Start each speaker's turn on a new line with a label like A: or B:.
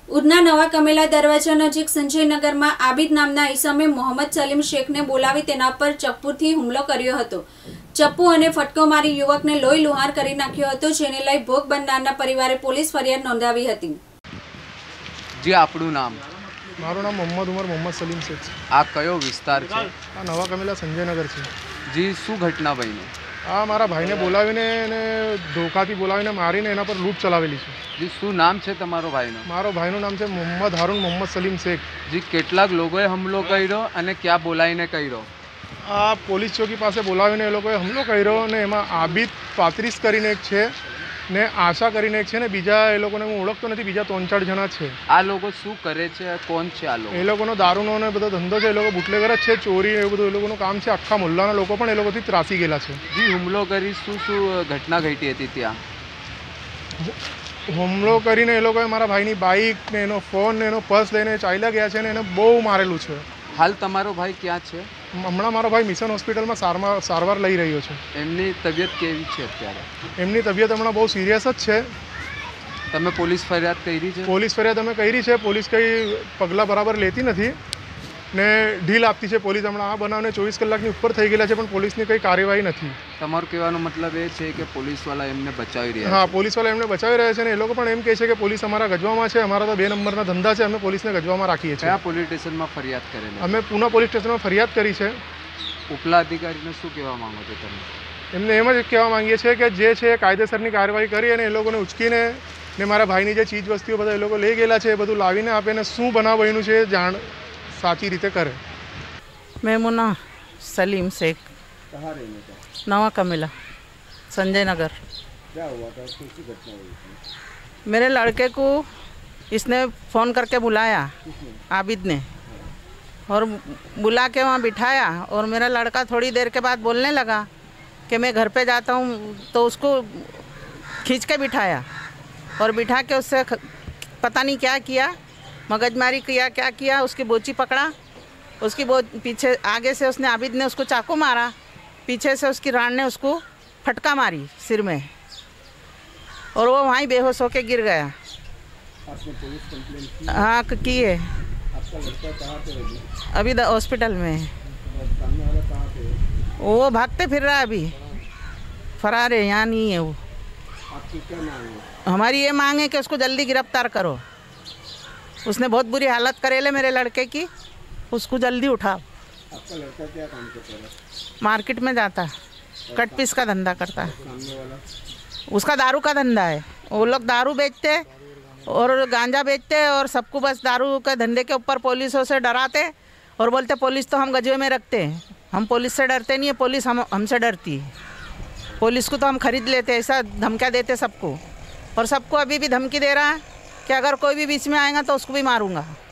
A: ઉધના નવા કમેલા દરવાજા નજીક સંજયનગરમાં આબિદ નામના ઈસમે મોહમ્મદ સલીમ શેખને બોલાવી તેના પર ચપ્પુથી હુમલો કર્યો હતો। ચપ્પુ અને ફટકો મારી યુવકને લોહી લુહાર કરી નાખ્યો હતો, જેને લઈ ભોગ બનનારના પરિવારે પોલીસ ફરિયાદ નોંધાવી હતી।
B: जी આપણું નામ?
C: મારું નામ મોહમ્મદ સલીમ શેખ છે।
B: આ કયો વિસ્તાર છે?
C: આ નવા કમેલા સંજયનગર છે।
B: જી શું ઘટના બની?
C: આ મારા ભાઈને બોલાવીને એને ધોકાથી બોલાવીને મારીને એના પર લૂંટ ચલાવેલી છે।
B: જી શું નામ છે તમારો ભાઈનો?
C: મારો ભાઈનું નામ છે મોહમ્મદ સલીમ શેખ।
B: જી કેટલાક લોકોએ હુમલો કર્યો અને ક્યાં બોલાવીને કર્યો?
C: આ પોલીસ ચોકી પાસે બોલાવીને એ લોકોએ હુમલો કર્યો અને એમાં આબિદ 35 કરીને એક છે ને આશા કરીને એક છે ને બીજા એ લોકોને હું ઓળખતો નથી, બીજા 3-4 જણા છે।
B: આ લોકો શું કરે છે? કોણ છે આ લોકો?
C: એ લોકોનો દારૂનો ને બધો ધંધો છે। એ લોકો બુટલેગર જ છે, ચોરી એવું બધું એ લોકોનું કામ છે। આખા મુલ્લાના લોકો પણ એ લોકોથી ત્રાસી ગયેલા છે।
B: જી હુમલો કરી શું ઘટના ઘટી હતી ત્યાં?
C: હુમલો કરીને એ લોકોએ મારા ભાઈની બાઇક ને એનો ફોન ને એનો પર્સ લઈને ચાલ્યા ગયા છે ને એને બહુ મારેલું છે।
B: હાલ તમારો ભાઈ ક્યાં છે?
C: હમણાં મારો ભાઈ મિશન હોસ્પિટલમાં સારવાર લઈ રહ્યો છે।
B: એમની તબિયત કેવી છે અત્યારે?
C: એમની તબિયત હમણાં બહુ સિરિયસ જ છે।
B: તમે પોલીસ ફરિયાદ કરી છે?
C: પોલીસ ફરિયાદ અમે કરી છે। પોલીસ કંઈ પગલાં બરાબર લેતી નથી ને ઢીલ આપતી છે પોલીસ। હમણાં આ બનાવને 24 કલાકની ઉપર થઈ ગયેલા છે પણ પોલીસની કંઈ કાર્યવાહી નથી।
B: તમારો કહેવાનો મતલબ એ છે કે પોલીસવાળા એમને બચાવી રહ્યા?
C: હા, પોલીસવાળા એમને બચાવી રહ્યા છે ને એ લોકો પણ એમ કહે છે કે પોલીસ અમારા ગજવામાં છે, અમારા તો 2 નંબરના ધંધા છે, અમે પોલીસને ગજવામાં રાખીએ છીએ।
B: કયા પોલીસ સ્ટેશનમાં ફરિયાદ કરેલી?
C: અમે પૂના પોલીસ સ્ટેશનમાં ફરિયાદ કરી છે।
B: ઉપલા અધિકારીને શું કહેવા માંગો છો તમે?
C: એમને એમ જ કહેવા માંગીએ છીએ કે જે છે કાયદેસરની કાર્યવાહી કરી અને એ લોકોને ઉચકીને ને મારા ભાઈની જે ચીજ વસ્તુઓ બધા એ લોકો લઈ ગયેલા છે એ બધું લાવીને આપે ને શું બનાવ બન્યું છે જાણ સાચી રીતે કરે।
D: मेमुना सलीम शेख।
B: कहाँ रहने का?
D: नवा कमेला संजय नगर।
B: क्या हुआ था? कैसी घटना हुई थी?
D: मेरे लड़के को इसने फ़ोन करके बुलाया, आबिद ने, और बुला के वहाँ बिठाया और मेरा लड़का थोड़ी देर के बाद बोलने लगा कि मैं घर पे जाता हूँ, तो उसको खींच के बिठाया और बिठा के उससे पता नहीं क्या किया, मगजमारी किया, क्या किया, उसकी बोची पकड़ा, उसकी पीछे आगे से उसने आबिद ने उसको चाकू मारा, पीछे से उसकी रान ने उसको फटका मारी सिर में और वो वहीं बेहोश होके गिर गया।
B: आपने पुलिस कंप्लेंट की?
D: हाँ की है।
B: आपका लड़का कहाँ पे है?
D: अभी हॉस्पिटल में है।
B: सामने वाला कहाँ पे है?
D: वो भागते फिर रहा है, अभी फरार है, यहाँ नहीं है वो।
B: आपकी क्या मांग है?
D: हमारी ये मांग है कि उसको जल्दी गिरफ्तार करो। उसने बहुत बुरी हालत करेले मेरे लड़के की, उसको जल्दी उठाओ।
B: आपका लड़का क्या काम करता है?
D: मार्केट में जाता है, कट पीस का धंधा करता है।
B: सामने वाला?
D: उसका दारू का धंधा है। वो लोग दारू बेचते और गांजा बेचते और सबको बस दारू के धंधे के ऊपर पुलिसों से डराते और बोलते पुलिस तो हम गजवे में रखते हैं, हम पुलिस से डरते नहीं है, पुलिस हमसे डरती है। पुलिस को तो हम खरीद लेते, ऐसा धमकियाँ देते सबको, और सबको अभी भी धमकी दे रहा है कि अगर कोई भी बीच में आएगा तो उसको भी मारूंगा।